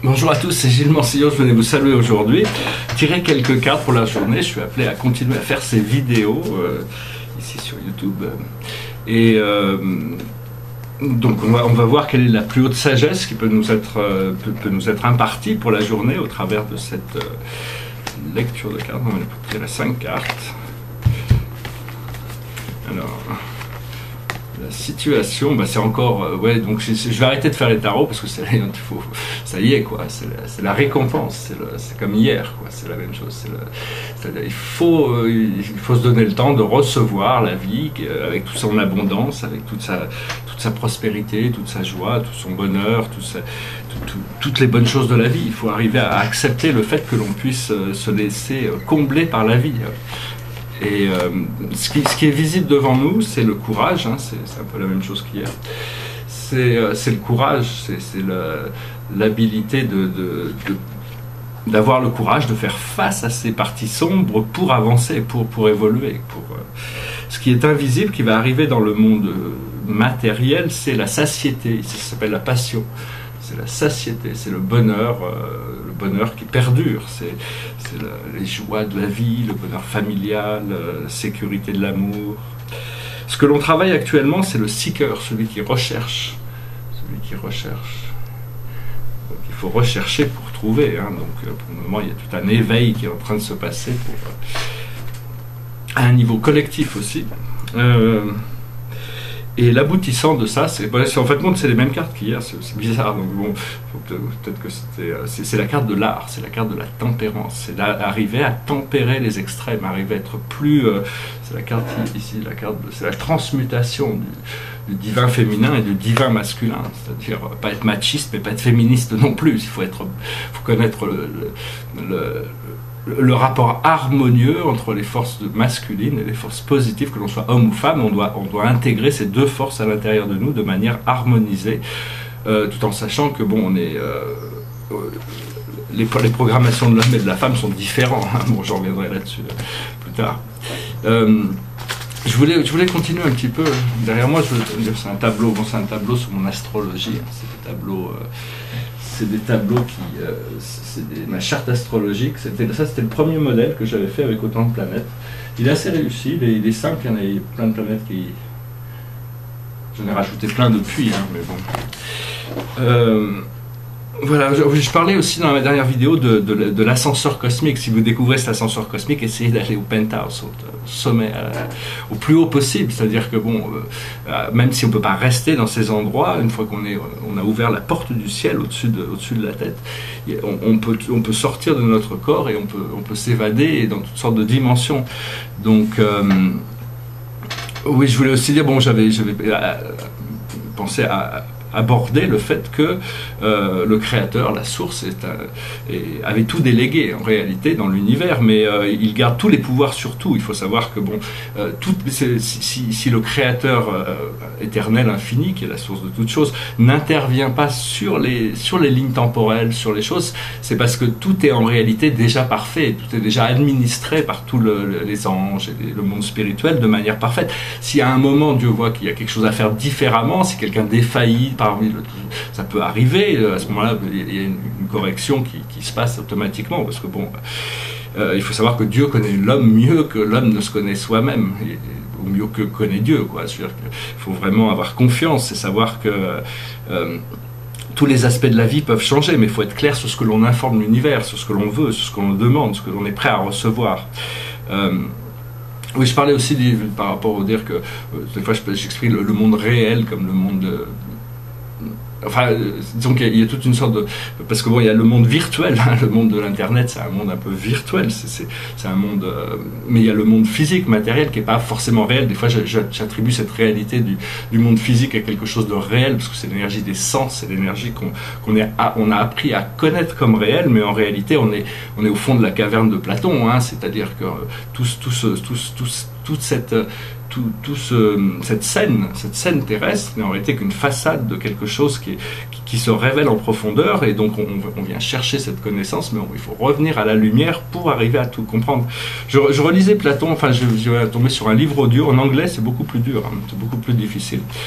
Bonjour à tous, c'est Gilles Mancillon, je venais vous saluer aujourd'hui. Tirer quelques cartes pour la journée, je suis appelé à continuer à faire ces vidéos ici sur YouTube. Donc on va voir quelle est la plus haute sagesse qui peut nous être impartie pour la journée au travers de cette lecture de cartes. On va tirer 5 cartes. Alors, la situation, c'est encore... ouais, donc je vais arrêter de faire les tarots parce que ça y est, quoi. C'est la récompense, c'est comme hier, quoi. C'est la même chose. Il faut se donner le temps de recevoir la vie avec toute son abondance, avec toute sa prospérité, toute sa joie, tout son bonheur, toutes les bonnes choses de la vie. Il faut arriver à accepter le fait que l'on puisse se laisser combler par la vie. Et ce qui est visible devant nous, c'est le courage, hein, c'est un peu la même chose qu'hier. C'est le courage, c'est l'habilité d'avoir le courage de faire face à ces parties sombres pour avancer, pour évoluer. Ce qui est invisible, qui va arriver dans le monde matériel, c'est la satiété, ça s'appelle la passion. C'est la satiété, c'est le bonheur qui perdure, c'est les joies de la vie, le bonheur familial, la sécurité de l'amour. Ce que l'on travaille actuellement, c'est le seeker, celui qui recherche. Donc, il faut rechercher pour trouver. Hein. Donc, pour le moment, il y a tout un éveil qui est en train de se passer à un niveau collectif aussi. Et l'aboutissant de ça, en fait, c'est les mêmes cartes qu'hier, c'est bizarre. Donc bon, peut-être que c'est la carte de l'art, c'est la carte de la tempérance, c'est arriver à tempérer les extrêmes, arriver à être plus. C'est la carte ici, c'est la transmutation du divin féminin et du divin masculin, c'est-à-dire pas être machiste, mais pas être féministe non plus. Il faut connaître le rapport harmonieux entre les forces masculines et les forces positives, que l'on soit homme ou femme. On doit intégrer ces deux forces à l'intérieur de nous de manière harmonisée, tout en sachant que les programmations de l'homme et de la femme sont différentes. Hein. Bon, j'en reviendrai là-dessus plus tard. Je voulais continuer un petit peu. Derrière moi, c'est un tableau. C'est un tableau sur mon astrologie. Hein. C'est des tableaux ma charte astrologique. C'était le premier modèle que j'avais fait avec autant de planètes. Il est assez réussi, il est simple, il y en a plein de planètes qui... J'en ai rajouté plein depuis, hein, mais bon. Voilà, je parlais aussi dans ma dernière vidéo de l'ascenseur cosmique. Si vous découvrez cet ascenseur cosmique, essayez d'aller au penthouse, au sommet, au plus haut possible. C'est-à-dire que même si on ne peut pas rester dans ces endroits, une fois qu'on a ouvert la porte du ciel au-dessus de la tête, on peut sortir de notre corps et on peut s'évader dans toutes sortes de dimensions. Donc, oui, je voulais aussi dire, j'avais pensé à aborder le fait que le créateur, la source, avait tout délégué en réalité dans l'univers, mais il garde tous les pouvoirs sur tout. Il faut savoir que si le créateur éternel, infini, qui est la source de toute chose, n'intervient pas sur les lignes temporelles, sur les choses, c'est parce que tout est en réalité déjà parfait, tout est déjà administré par tous les anges et le monde spirituel de manière parfaite. Si à un moment Dieu voit qu'il y a quelque chose à faire différemment, si quelqu'un défaillit, ça peut arriver, à ce moment-là il y a une correction qui se passe automatiquement, parce que il faut savoir que Dieu connaît l'homme mieux que l'homme ne se connaît soi-même, ou mieux que connaît Dieu, quoi. Il faut vraiment avoir confiance et savoir que tous les aspects de la vie peuvent changer, mais il faut être clair sur ce que l'on informe l'univers, sur ce que l'on veut, sur ce que l'on demande, ce que l'on est prêt à recevoir. Oui, je parlais aussi par rapport au dire que des fois j'exprime le monde réel comme le monde enfin, disons qu'il y a toute une sorte de... Parce que il y a le monde virtuel, hein, le monde de l'internet, c'est un monde un peu virtuel, c'est un monde... mais il y a le monde physique, matériel, qui n'est pas forcément réel. Des fois, j'attribue cette réalité du monde physique à quelque chose de réel, parce que c'est l'énergie des sens, c'est l'énergie qu'on a appris à connaître comme réelle, mais en réalité, on est au fond de la caverne de Platon, hein, c'est-à-dire que toute cette scène terrestre n'est en réalité qu'une façade de quelque chose qui se révèle en profondeur, et donc on vient chercher cette connaissance, mais il faut revenir à la lumière pour arriver à tout comprendre. Je relisais Platon, enfin je vais tomber sur un livre audio, en anglais c'est beaucoup plus dur, hein, c'est beaucoup plus difficile.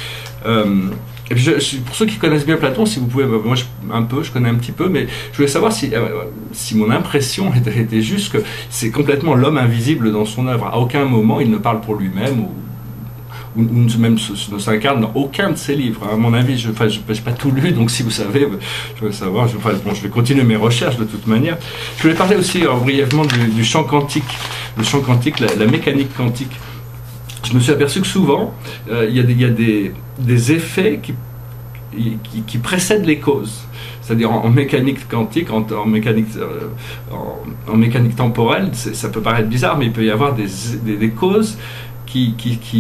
Et puis pour ceux qui connaissent bien Platon, si vous pouvez, moi je connais un petit peu, mais je voulais savoir si mon impression était juste que c'est complètement l'homme invisible dans son œuvre. À aucun moment il ne parle pour lui-même ou même ne s'incarne dans aucun de ses livres. À mon avis, je n'ai pas tout lu, donc si vous savez, je veux savoir, je vais continuer mes recherches de toute manière. Je voulais parler aussi brièvement du champ quantique, le champ quantique, la mécanique quantique. Je me suis aperçu que souvent, il y a des effets qui précèdent les causes. C'est-à-dire en mécanique quantique, en mécanique temporelle, ça peut paraître bizarre, mais il peut y avoir des causes Pourquoi ?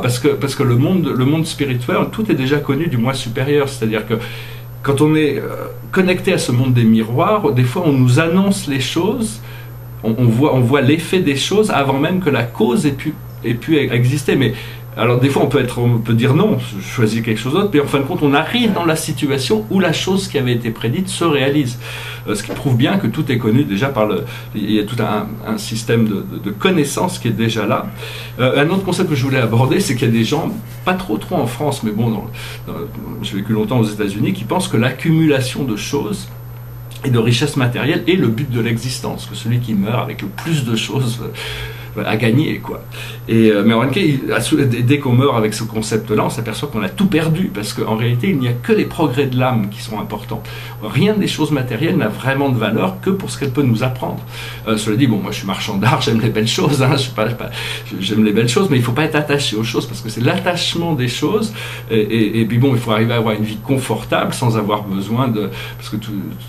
Parce que le monde spirituel, tout est déjà connu du moi supérieur. C'est-à-dire que quand on est connecté à ce monde des miroirs, des fois on nous annonce les choses, on voit l'effet des choses avant même que la cause ait pu exister. Mais alors des fois on peut dire non, je choisis quelque chose d'autre, mais en fin de compte on arrive dans la situation où la chose qui avait été prédite se réalise. Ce qui prouve bien que tout est connu déjà il y a tout un système de connaissances qui est déjà là. Un autre concept que je voulais aborder, c'est qu'il y a des gens, pas trop en France, mais bon, j'ai vécu longtemps aux États-Unis, qui pensent que l'accumulation de choses et de richesses matérielles est le but de l'existence, que celui qui meurt avec le plus de choses à gagner, quoi. Mais en réalité, dès qu'on meurt avec ce concept-là, on s'aperçoit qu'on a tout perdu, parce qu'en réalité, il n'y a que les progrès de l'âme qui sont importants. Rien des choses matérielles n'a vraiment de valeur que pour ce qu'elle peut nous apprendre. Cela dit, bon, moi je suis marchand d'art, j'aime les belles choses, hein, j'aime les belles choses, mais il ne faut pas être attaché aux choses, parce que c'est l'attachement des choses, et puis bon, il faut arriver à avoir une vie confortable sans avoir besoin parce que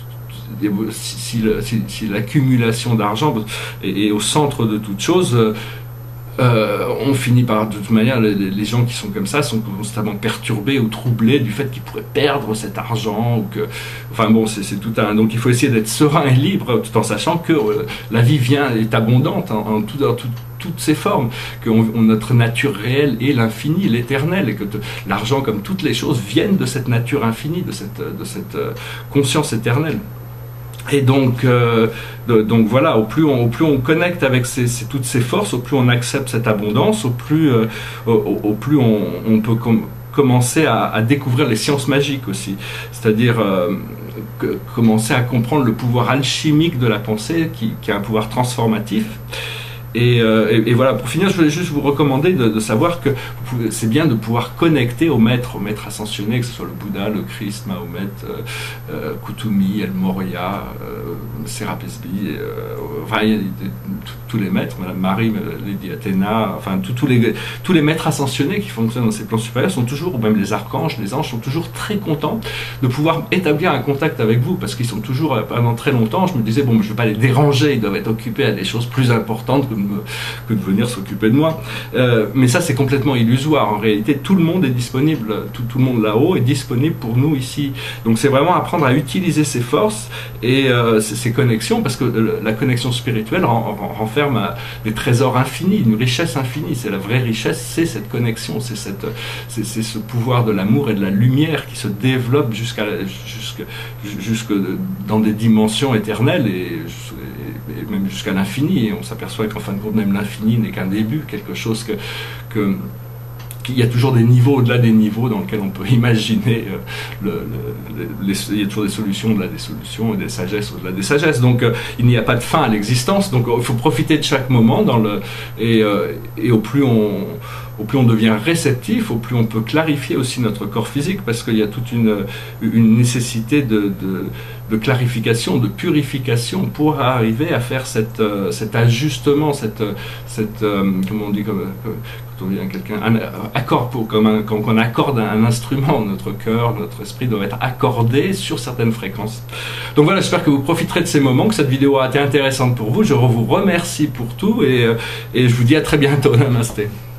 si l'accumulation d'argent est au centre de toute chose, on finit par, de toute manière, les gens qui sont comme ça sont constamment perturbés ou troublés du fait qu'ils pourraient perdre cet argent, enfin bon, c'est tout donc il faut essayer d'être serein et libre, tout en sachant que la vie est abondante en toutes ses formes, que notre nature réelle est l'infini, l'éternel, et que l'argent, comme toutes les choses, viennent de cette nature infinie, de cette conscience éternelle. Et donc voilà, au plus on connecte avec toutes ces forces, au plus on accepte cette abondance, au plus on peut commencer à découvrir les sciences magiques aussi, c'est-à-dire commencer à comprendre le pouvoir alchimique de la pensée qui a un pouvoir transformatif. Et voilà, pour finir, je voulais juste vous recommander de savoir que c'est bien de pouvoir connecter au maître ascensionné, que ce soit le Bouddha, le Christ, Mahomet, Kutumi, El Moria, Serapis Bey, enfin, il y a tous les maîtres, Madame Marie, Lady Athéna, enfin tous les maîtres ascensionnés qui fonctionnent dans ces plans supérieurs sont toujours, ou même les archanges, les anges, sont toujours très contents de pouvoir établir un contact avec vous, parce qu'ils sont toujours, pendant très longtemps, je me disais, bon, je ne vais pas les déranger, ils doivent être occupés à des choses plus importantes que de venir s'occuper de moi. Mais ça, c'est complètement illusoire. En réalité, tout le monde est disponible, tout le monde là-haut est disponible pour nous ici. Donc c'est vraiment apprendre à utiliser ses forces et ces connexions, parce que la connexion spirituelle renferme des trésors infinis, une richesse infinie. C'est la vraie richesse, c'est cette connexion, c'est ce pouvoir de l'amour et de la lumière qui se développe jusque dans des dimensions éternelles et même jusqu'à l'infini. Et on s'aperçoit qu'en fin de compte, même l'infini n'est qu'un début, quelque chose qu'il y a toujours des niveaux au-delà des niveaux dans lesquels on peut imaginer, il y a toujours des solutions au-delà des solutions et des sagesses au-delà des sagesses. Donc il n'y a pas de fin à l'existence, donc il faut profiter de chaque moment et au plus on devient réceptif, au plus on peut clarifier aussi notre corps physique, parce qu'il y a toute une nécessité de clarification, de purification pour arriver à faire cet ajustement, comment on dit, quand on dit à quelqu'un, un accord, quand on accorde un instrument, notre cœur, notre esprit doit être accordé sur certaines fréquences. Donc voilà, j'espère que vous profiterez de ces moments, que cette vidéo a été intéressante pour vous. Je vous remercie pour tout et je vous dis à très bientôt. Namasté.